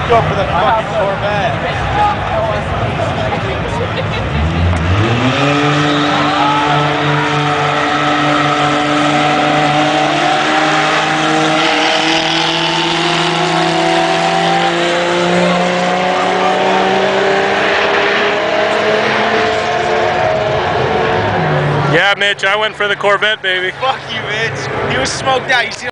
Go for the fucking Corvette. Yeah, Mitch, I went for the Corvette, baby. Fuck you, Mitch. He was smoked out. You see